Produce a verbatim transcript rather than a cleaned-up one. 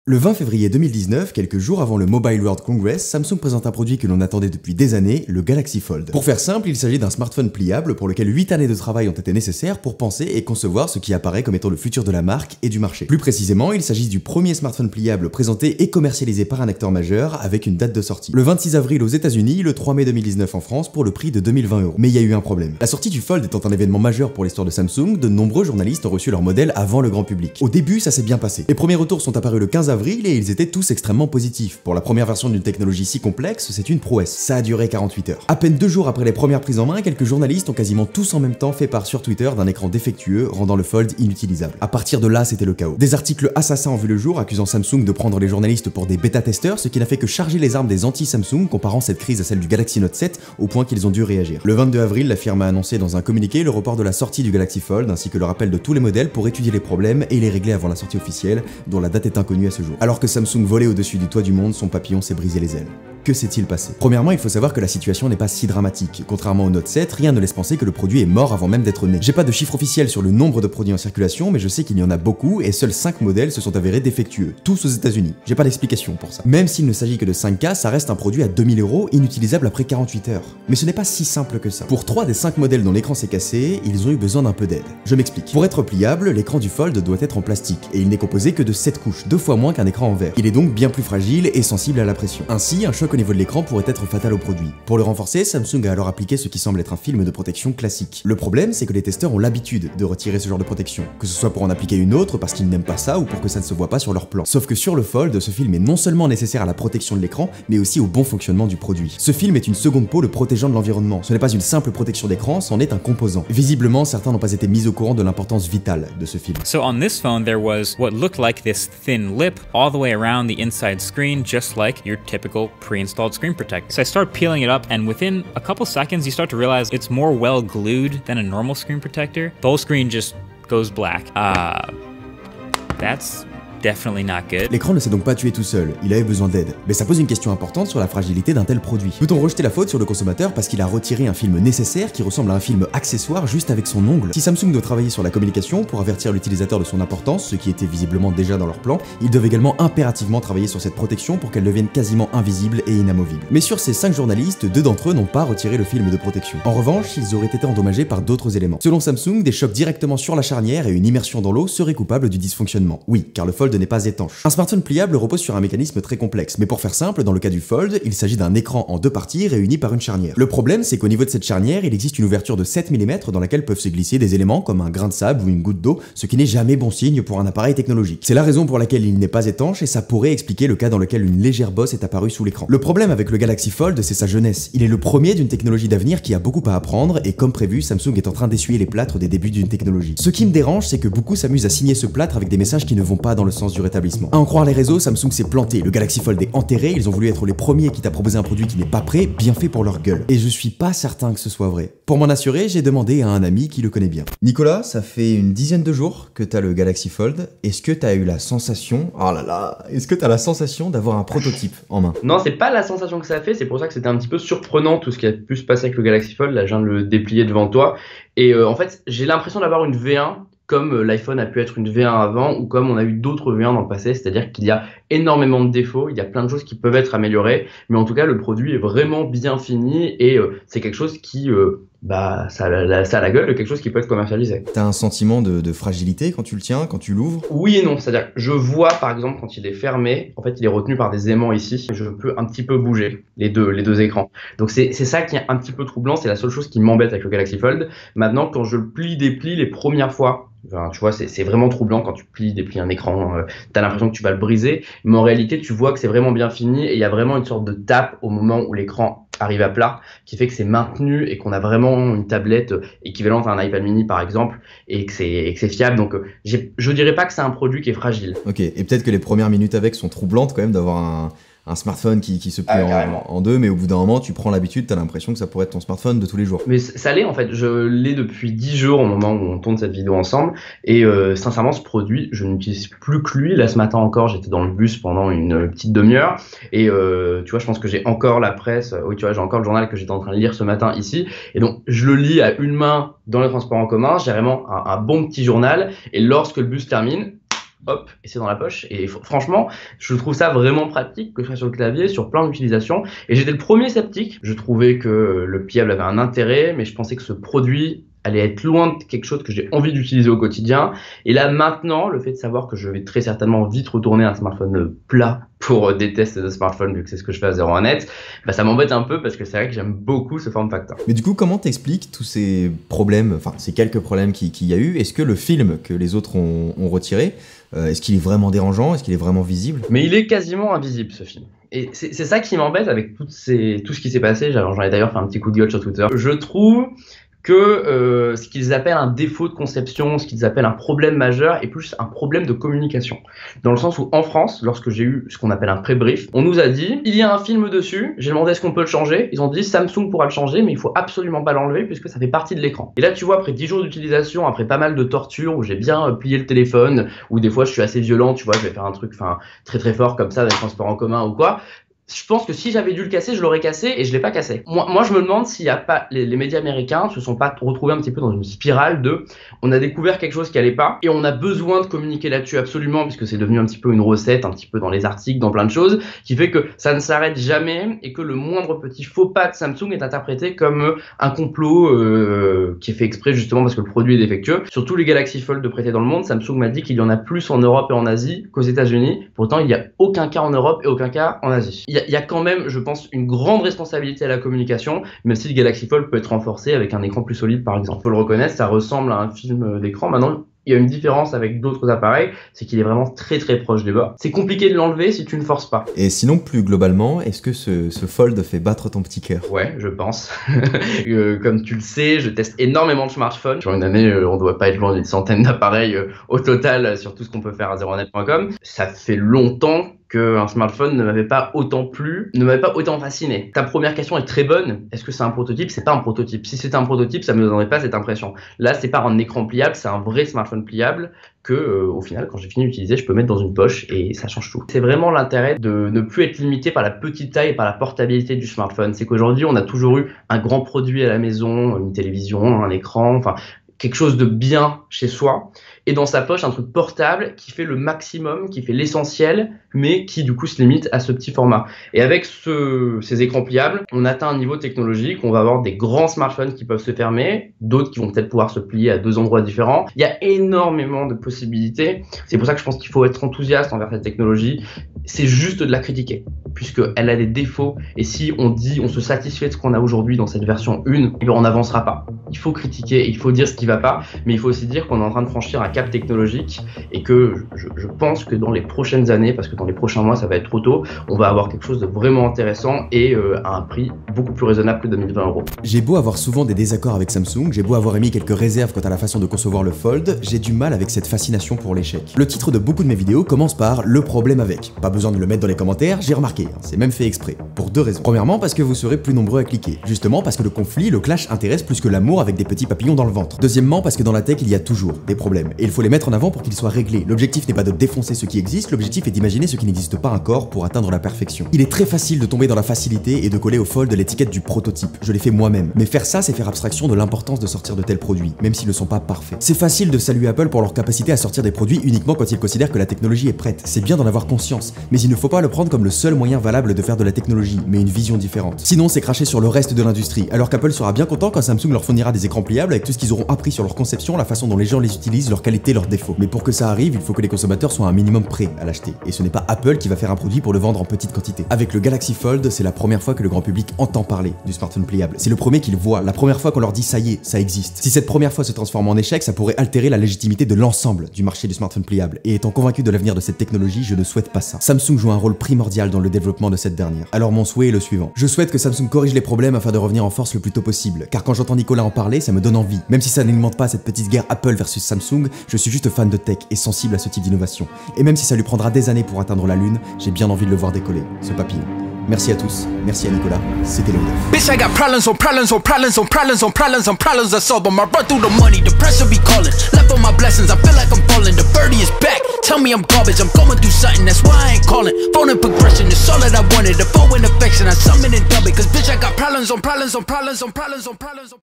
Le vingt février deux mille dix-neuf, quelques jours avant le Mobile World Congress, Samsung présente un produit que l'on attendait depuis des années, le Galaxy Fold. Pour faire simple, il s'agit d'un smartphone pliable pour lequel huit années de travail ont été nécessaires pour penser et concevoir ce qui apparaît comme étant le futur de la marque et du marché. Plus précisément, il s'agit du premier smartphone pliable présenté et commercialisé par un acteur majeur avec une date de sortie. Le vingt-six avril aux États-Unis, le trois mai deux mille dix-neuf en France pour le prix de deux mille vingt euros. Mais il y a eu un problème. La sortie du Fold étant un événement majeur pour l'histoire de Samsung, de nombreux journalistes ont reçu leur modèle avant le grand public. Au début, ça s'est bien passé. Les premiers retours sont apparus le quinze avril et ils étaient tous extrêmement positifs. Pour la première version d'une technologie si complexe, c'est une prouesse. Ça a duré quarante-huit heures. À peine deux jours après les premières prises en main, quelques journalistes ont quasiment tous en même temps fait part sur Twitter d'un écran défectueux rendant le Fold inutilisable. À partir de là, c'était le chaos. Des articles assassins ont vu le jour accusant Samsung de prendre les journalistes pour des bêta-testeurs, ce qui n'a fait que charger les armes des anti-Samsung, comparant cette crise à celle du Galaxy Note sept au point qu'ils ont dû réagir. Le vingt-deux avril, la firme a annoncé dans un communiqué le report de la sortie du Galaxy Fold ainsi que le rappel de tous les modèles pour étudier les problèmes et les régler avant la sortie officielle, dont la date est inconnue à ce jour. Alors que Samsung volait au-dessus du toit du monde, son papillon s'est brisé les ailes. Que s'est-il passé? Premièrement, il faut savoir que la situation n'est pas si dramatique. Contrairement au Note sept, rien ne laisse penser que le produit est mort avant même d'être né. J'ai pas de chiffre officiel sur le nombre de produits en circulation, mais je sais qu'il y en a beaucoup et seuls cinq modèles se sont avérés défectueux, tous aux États-Unis. J'ai pas d'explication pour ça. Même s'il ne s'agit que de cinq cas, ça reste un produit à deux mille euros, inutilisable après quarante-huit heures. Mais ce n'est pas si simple que ça. Pour trois des cinq modèles dont l'écran s'est cassé, ils ont eu besoin d'un peu d'aide. Je m'explique. Pour être pliable, l'écran du Fold doit être en plastique et il n'est composé que de sept couches, deux fois moins qu'un écran en verre. Il est donc bien plus fragile et sensible à la pression. Ainsi, un choc au niveau de l'écran pourrait être fatal au produit. Pour le renforcer, Samsung a alors appliqué ce qui semble être un film de protection classique. Le problème, c'est que les testeurs ont l'habitude de retirer ce genre de protection, que ce soit pour en appliquer une autre parce qu'ils n'aiment pas ça ou pour que ça ne se voit pas sur leur plan. Sauf que sur le Fold, ce film est non seulement nécessaire à la protection de l'écran, mais aussi au bon fonctionnement du produit. Ce film est une seconde peau le protégeant de l'environnement. Ce n'est pas une simple protection d'écran, c'en est un composant. Visiblement, certains n'ont pas été mis au courant de l'importance vitale de ce film. So on this phone, there was what looked like this thin lip all the way around the inside screen, just like your typical pre-installed screen protector. So I start peeling it up, and within a couple seconds, you start to realize it's more well glued than a normal screen protector. The whole screen just goes black. Uh, that's definitely not good. L'écran ne s'est donc pas tué tout seul, il avait besoin d'aide. Mais ça pose une question importante sur la fragilité d'un tel produit. Peut-on rejeter la faute sur le consommateur parce qu'il a retiré un film nécessaire qui ressemble à un film accessoire juste avec son ongle? Si Samsung doit travailler sur la communication pour avertir l'utilisateur de son importance, ce qui était visiblement déjà dans leur plan, ils doivent également impérativement travailler sur cette protection pour qu'elle devienne quasiment invisible et inamovible. Mais sur ces cinq journalistes, deux d'entre eux n'ont pas retiré le film de protection. En revanche, ils auraient été endommagés par d'autres éléments. Selon Samsung, des chocs directement sur la charnière et une immersion dans l'eau seraient coupables du dysfonctionnement. Oui, car le Fold n'est pas étanche. Un smartphone pliable repose sur un mécanisme très complexe, mais pour faire simple, dans le cas du Fold, il s'agit d'un écran en deux parties réunies par une charnière. Le problème, c'est qu'au niveau de cette charnière, il existe une ouverture de sept millimètres dans laquelle peuvent se glisser des éléments comme un grain de sable ou une goutte d'eau, ce qui n'est jamais bon signe pour un appareil technologique. C'est la raison pour laquelle il n'est pas étanche et ça pourrait expliquer le cas dans lequel une légère bosse est apparue sous l'écran. Le problème avec le Galaxy Fold, c'est sa jeunesse. Il est le premier d'une technologie d'avenir qui a beaucoup à apprendre et comme prévu, Samsung est en train d'essuyer les plâtres des débuts d'une technologie. Ce qui me dérange, c'est que beaucoup s'amusent à signer ce plâtre avec des messages qui ne vont pas dans le sens du rétablissement. À en croire les réseaux, Samsung s'est planté, le Galaxy Fold est enterré, ils ont voulu être les premiers quitte à proposer un produit qui n'est pas prêt, bien fait pour leur gueule. Et je suis pas certain que ce soit vrai. Pour m'en assurer, j'ai demandé à un ami qui le connaît bien. Nicolas, ça fait une dizaine de jours que t'as le Galaxy Fold. Est-ce que t'as eu la sensation, oh là là, est-ce que t'as la sensation d'avoir un prototype en main? Non, c'est pas la sensation que ça a fait, c'est pour ça que c'était un petit peu surprenant tout ce qui a pu se passer avec le Galaxy Fold. Là, je viens de le déplier devant toi. Et euh, en fait, j'ai l'impression d'avoir une V un comme l'iPhone a pu être une V un avant ou comme on a eu d'autres V un dans le passé, c'est-à-dire qu'il y a énormément de défauts, il y a plein de choses qui peuvent être améliorées, mais en tout cas le produit est vraiment bien fini et euh, c'est quelque chose qui, euh, bah, ça a, la, ça a la gueule de quelque chose qui peut être commercialisé. T'as un sentiment de, de fragilité quand tu le tiens, quand tu l'ouvres? Oui et non, c'est-à-dire que je vois par exemple quand il est fermé, en fait il est retenu par des aimants ici, je peux un petit peu bouger les deux, les deux écrans. Donc c'est ça qui est un petit peu troublant, c'est la seule chose qui m'embête avec le Galaxy Fold. Maintenant quand je le plie, déplie les premières fois, enfin, tu vois, c'est vraiment troublant quand tu plies, déplies un écran, euh, t'as l'impression que tu vas le briser, mais en réalité tu vois que c'est vraiment bien fini et il y a vraiment une sorte de tape au moment où l'écran arrive à plat qui fait que c'est maintenu et qu'on a vraiment une tablette équivalente à un iPad mini par exemple et que c'est fiable. Donc euh, je dirais pas que c'est un produit qui est fragile. Ok, et peut-être que les premières minutes avec sont troublantes quand même d'avoir un... un smartphone qui, qui se plie ah, en, en deux, mais au bout d'un moment, tu prends l'habitude, t'as l'impression que ça pourrait être ton smartphone de tous les jours. Mais ça l'est en fait, je l'ai depuis dix jours au moment où on tourne cette vidéo ensemble, et euh, sincèrement ce produit, je n'utilise plus que lui. Là ce matin encore, j'étais dans le bus pendant une petite demi-heure, et euh, tu vois, je pense que j'ai encore la presse, oui tu vois, j'ai encore le journal que j'étais en train de lire ce matin ici, et donc je le lis à une main dans les transports en commun, j'ai vraiment un, un bon petit journal, et lorsque le bus termine, hop, et c'est dans la poche. Et franchement, je trouve ça vraiment pratique que ce soit sur le clavier, sur plein d'utilisations. Et j'étais le premier sceptique. Je trouvais que le pliable avait un intérêt, mais je pensais que ce produit allait être loin de quelque chose que j'ai envie d'utiliser au quotidien. Et là, maintenant, le fait de savoir que je vais très certainement vite retourner à un smartphone plat pour des tests de smartphone, vu que c'est ce que je fais à zéro un net, bah ça m'embête un peu parce que c'est vrai que j'aime beaucoup ce form factor. Mais du coup, comment t'expliques tous ces problèmes, enfin ces quelques problèmes qu'il qui y a eu? Est-ce que le film que les autres ont, ont retiré, euh, est-ce qu'il est vraiment dérangeant? Est-ce qu'il est vraiment visible? Mais il est quasiment invisible, ce film. Et c'est ça qui m'embête avec toutes ces, tout ce qui s'est passé. J'en ai d'ailleurs fait un petit coup de gueule sur Twitter. Je trouve que euh, ce qu'ils appellent un défaut de conception, ce qu'ils appellent un problème majeur, est plus un problème de communication. Dans le sens où en France, lorsque j'ai eu ce qu'on appelle un pré-brief, on nous a dit il y a un film dessus, j'ai demandé est-ce qu'on peut le changer, ils ont dit Samsung pourra le changer, mais il faut absolument pas l'enlever puisque ça fait partie de l'écran. Et là tu vois, après dix jours d'utilisation, après pas mal de tortures où j'ai bien plié le téléphone, où des fois je suis assez violent, tu vois, je vais faire un truc enfin très très fort comme ça dans les transports en commun ou quoi. Je pense que si j'avais dû le casser, je l'aurais cassé et je l'ai pas cassé. Moi, moi, je me demande s'il y a pas les, les médias américains se sont pas retrouvés un petit peu dans une spirale de on a découvert quelque chose qui allait pas et on a besoin de communiquer là-dessus absolument puisque c'est devenu un petit peu une recette, un petit peu dans les articles, dans plein de choses, qui fait que ça ne s'arrête jamais et que le moindre petit faux pas de Samsung est interprété comme un complot euh, qui est fait exprès justement parce que le produit est défectueux. Sur tous les Galaxy Fold de prêtés dans le monde, Samsung m'a dit qu'il y en a plus en Europe et en Asie qu'aux États-Unis. Pourtant, il n'y a aucun cas en Europe et aucun cas en Asie. Il Il y a quand même, je pense, une grande responsabilité à la communication, même si le Galaxy Fold peut être renforcé avec un écran plus solide, par exemple. Faut le reconnaître, ça ressemble à un film d'écran. Maintenant, il y a une différence avec d'autres appareils, c'est qu'il est vraiment très très proche du bas. C'est compliqué de l'enlever si tu ne forces pas. Et sinon, plus globalement, est-ce que ce, ce Fold fait battre ton petit cœur? Ouais, je pense. euh, comme tu le sais, je teste énormément de smartphones. Sur une année, euh, on ne doit pas être loin d'une centaine d'appareils euh, au total euh, sur tout ce qu'on peut faire à zéro net point com. Ça fait longtemps qu'un smartphone ne m'avait pas autant plu, ne m'avait pas autant fasciné. Ta première question est très bonne. Est-ce que c'est un prototype? C'est pas un prototype. Si c'était un prototype, ça me donnerait pas cette impression. Là, c'est pas un écran pliable, c'est un vrai smartphone pliable que, euh, au final, quand j'ai fini d'utiliser, je peux mettre dans une poche et ça change tout. C'est vraiment l'intérêt de ne plus être limité par la petite taille et par la portabilité du smartphone. C'est qu'aujourd'hui, on a toujours eu un grand produit à la maison, une télévision, un écran, enfin, quelque chose de bien chez soi, et dans sa poche un truc portable qui fait le maximum, qui fait l'essentiel, mais qui du coup se limite à ce petit format. Et avec ce, ces écrans pliables, on atteint un niveau technologique, on va avoir des grands smartphones qui peuvent se fermer, d'autres qui vont peut-être pouvoir se plier à deux endroits différents. Il y a énormément de possibilités, c'est pour ça que je pense qu'il faut être enthousiaste envers cette technologie, c'est juste de la critiquer, puisqu'elle a des défauts, et si on dit, on se satisfait de ce qu'on a aujourd'hui dans cette version un, eh bien on n'avancera pas. Il faut critiquer, il faut dire ce qui va pas, mais il faut aussi dire qu'on est en train de franchir un cap technologique et que je, je pense que dans les prochaines années, parce que dans les prochains mois ça va être trop tôt, on va avoir quelque chose de vraiment intéressant et euh, à un prix beaucoup plus raisonnable que deux mille vingt euros. J'ai beau avoir souvent des désaccords avec Samsung, j'ai beau avoir émis quelques réserves quant à la façon de concevoir le Fold, j'ai du mal avec cette fascination pour l'échec. Le titre de beaucoup de mes vidéos commence par « Le problème avec ». Pas besoin de le mettre dans les commentaires, j'ai remarqué, hein, c'est même fait exprès. Pour deux raisons. Premièrement, parce que vous serez plus nombreux à cliquer. Justement parce que le conflit, le clash intéresse plus que l'amour avec des petits papillons dans le ventre. Deuxièmement, parce que dans la tech, il y a toujours des problèmes. Et il faut les mettre en avant pour qu'ils soient réglés. L'objectif n'est pas de défoncer ce qui existe, l'objectif est d'imaginer ce qui n'existe pas encore pour atteindre la perfection. Il est très facile de tomber dans la facilité et de coller au Fold l'étiquette du prototype. Je l'ai fait moi-même. Mais faire ça, c'est faire abstraction de l'importance de sortir de tels produits, même s'ils ne sont pas parfaits. C'est facile de saluer Apple pour leur capacité à sortir des produits uniquement quand ils considèrent que la technologie est prête. C'est bien d'en avoir conscience, mais il ne faut pas le prendre comme le seul moyen valable de faire de la technologie, mais une vision différente. Sinon, c'est cracher sur le reste de l'industrie, alors qu'Apple sera bien content quand Samsung leur fournira des écrans pliables avec tout ce qu'ils auront appris sur leur conception, la façon dont les gens les utilisent, leur qualité, leurs défauts. Mais pour que ça arrive, il faut que les consommateurs soient un minimum prêts à l'acheter. Et ce n'est pas Apple qui va faire un produit pour le vendre en petite quantité. Avec le Galaxy Fold, c'est la première fois que le grand public entend parler du smartphone pliable. C'est le premier qu'ils voient, la première fois qu'on leur dit ça y est, ça existe. Si cette première fois se transforme en échec, ça pourrait altérer la légitimité de l'ensemble du marché du smartphone pliable. Et étant convaincu de l'avenir de cette technologie, je ne souhaite pas ça. Samsung joue un rôle primordial dans le développement de cette dernière. Alors mon souhait est le suivant. Je souhaite que Samsung corrige les problèmes afin de revenir en force le plus tôt possible, car quand j'entends Nicolas en parler, ça me donne envie. Même si ça n'alimente pas cette petite guerre Apple versus Samsung, je suis juste fan de tech et sensible à ce type d'innovation. Et même si ça lui prendra des années pour atteindre la lune, j'ai bien envie de le voir décoller, ce papillon. Merci à tous, merci à Nicolas, c'était le Bitch, I got problems on problems on problems on problems on problems on problems I solve them. I run through the money, the pressure be calling. Left on my blessings, I feel like I'm falling. The birdie is back, tell me I'm garbage. I'm going through something, that's why I ain't calling. Phone and progression is all that I wanted. The phone and affection, I summon and dub it. Cause bitch, I got problems on problems on problems on problems on problems on